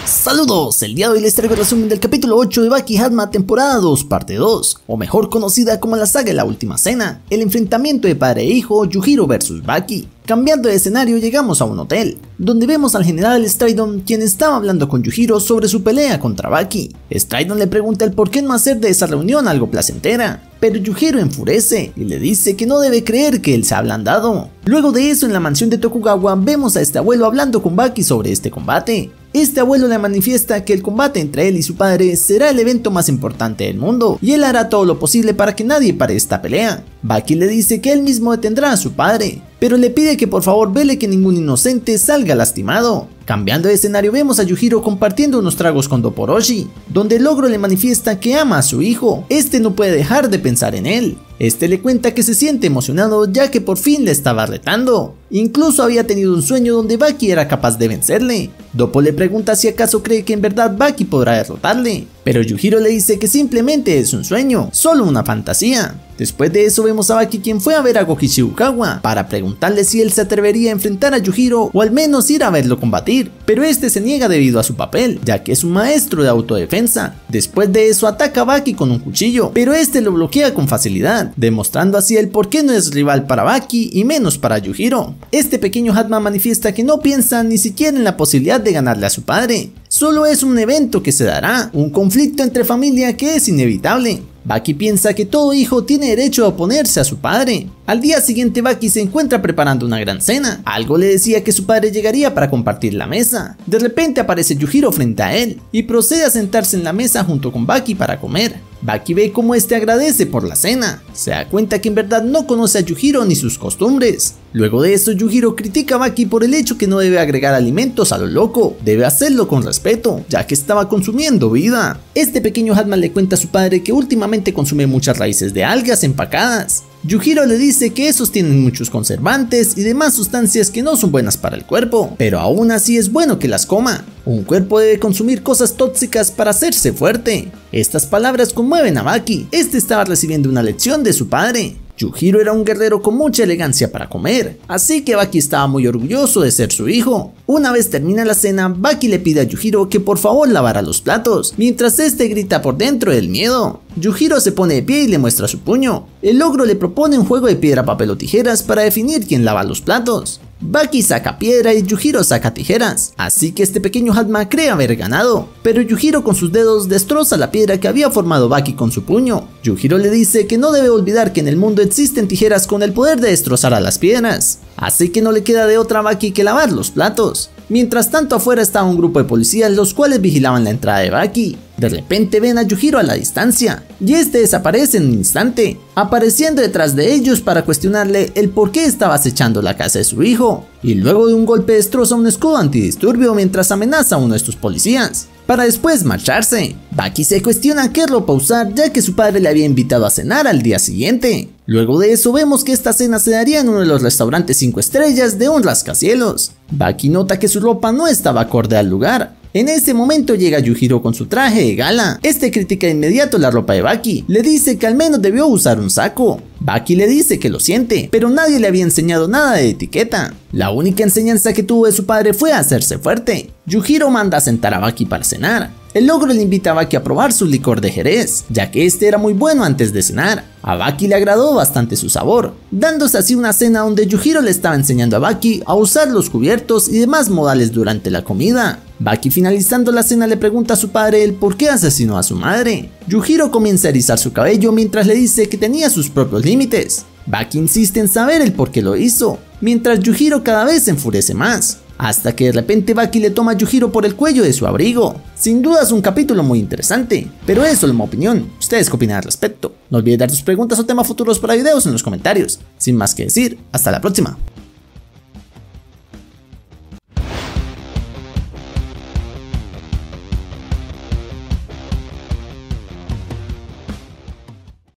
Saludos, el día de hoy les traigo el resumen del capítulo 8 de Baki Hanma temporada 2 parte 2, o mejor conocida como la saga de la última cena, el enfrentamiento de padre e hijo Yujiro vs Baki. Cambiando de escenario llegamos a un hotel, donde vemos al general Stridon quien estaba hablando con Yujiro sobre su pelea contra Baki. Stridon le pregunta el por qué no hacer de esa reunión algo placentera, pero Yujiro enfurece y le dice que no debe creer que él se ha ablandado. Luego de eso en la mansión de Tokugawa vemos a este abuelo hablando con Baki sobre este combate. Este abuelo le manifiesta que el combate entre él y su padre será el evento más importante del mundo y él hará todo lo posible para que nadie pare esta pelea. Baki le dice que él mismo detendrá a su padre, pero le pide que por favor vele que ningún inocente salga lastimado. Cambiando de escenario vemos a Yujiro compartiendo unos tragos con Dopporoshi, donde el ogro le manifiesta que ama a su hijo, este no puede dejar de pensar en él. Este le cuenta que se siente emocionado ya que por fin le estaba retando. Incluso había tenido un sueño donde Baki era capaz de vencerle. Doppo le pregunta si acaso cree que en verdad Baki podrá derrotarle, pero Yujiro le dice que simplemente es un sueño, solo una fantasía. Después de eso vemos a Baki quien fue a ver a Goki Shibukawa para preguntarle si él se atrevería a enfrentar a Yujiro o al menos ir a verlo combatir, pero este se niega debido a su papel, ya que es un maestro de autodefensa. Después de eso ataca a Baki con un cuchillo, pero este lo bloquea con facilidad, demostrando así el por qué no es rival para Baki y menos para Yujiro. Este pequeño Hanma manifiesta que no piensa ni siquiera en la posibilidad de ganarle a su padre, solo es un evento que se dará, un conflicto entre familia que es inevitable. Baki piensa que todo hijo tiene derecho a oponerse a su padre. Al día siguiente Baki se encuentra preparando una gran cena. Algo le decía que su padre llegaría para compartir la mesa. De repente aparece Yujiro frente a él y procede a sentarse en la mesa junto con Baki para comer. Baki ve cómo este agradece por la cena. Se da cuenta que en verdad no conoce a Yujiro ni sus costumbres. Luego de eso Yujiro critica a Baki por el hecho que no debe agregar alimentos a lo loco, debe hacerlo con respeto, ya que estaba consumiendo vida. Este pequeño Hanma le cuenta a su padre que últimamente consume muchas raíces de algas empacadas. Yujiro le dice que esos tienen muchos conservantes y demás sustancias que no son buenas para el cuerpo, pero aún así es bueno que las coma. Un cuerpo debe consumir cosas tóxicas para hacerse fuerte. Estas palabras conmueven a Baki, este estaba recibiendo una lección de su padre. Yujiro era un guerrero con mucha elegancia para comer, así que Baki estaba muy orgulloso de ser su hijo. Una vez termina la cena, Baki le pide a Yujiro que por favor lavara los platos, mientras este grita por dentro del miedo. Yujiro se pone de pie y le muestra su puño. El ogro le propone un juego de piedra, papel o tijeras para definir quién lava los platos. Baki saca piedra y Yujiro saca tijeras, así que este pequeño Hanma cree haber ganado, pero Yujiro con sus dedos destroza la piedra que había formado Baki con su puño. Yujiro le dice que no debe olvidar que en el mundo existen tijeras con el poder de destrozar a las piedras, así que no le queda de otra a Baki que lavar los platos. Mientras tanto afuera estaba un grupo de policías los cuales vigilaban la entrada de Baki. De repente ven a Yujiro a la distancia y este desaparece en un instante, apareciendo detrás de ellos para cuestionarle el por qué estaba acechando la casa de su hijo, y luego de un golpe destroza un escudo antidisturbio mientras amenaza a uno de estos policías, para después marcharse. Baki se cuestiona qué ropa usar ya que su padre le había invitado a cenar al día siguiente. Luego de eso vemos que esta cena se daría en uno de los restaurantes 5 estrellas de un rascacielos. Baki nota que su ropa no estaba acorde al lugar. En ese momento llega Yujiro con su traje de gala. Este critica de inmediato la ropa de Baki, le dice que al menos debió usar un saco. Baki le dice que lo siente, pero nadie le había enseñado nada de etiqueta. La única enseñanza que tuvo de su padre fue hacerse fuerte. Yujiro manda a sentar a Baki para cenar. El ogro le invita a Baki a probar su licor de Jerez, ya que este era muy bueno antes de cenar. A Baki le agradó bastante su sabor, dándose así una cena donde Yujiro le estaba enseñando a Baki a usar los cubiertos y demás modales durante la comida. Baki finalizando la cena le pregunta a su padre el por qué asesinó a su madre. Yujiro comienza a erizar su cabello mientras le dice que tenía sus propios límites. Baki insiste en saber el por qué lo hizo, mientras Yujiro cada vez se enfurece más, hasta que de repente Baki le toma a Yujiro por el cuello de su abrigo. Sin duda es un capítulo muy interesante, pero es solo mi opinión, ¿ustedes qué opinan al respecto? No olviden dar sus preguntas o temas futuros para videos en los comentarios. Sin más que decir, hasta la próxima.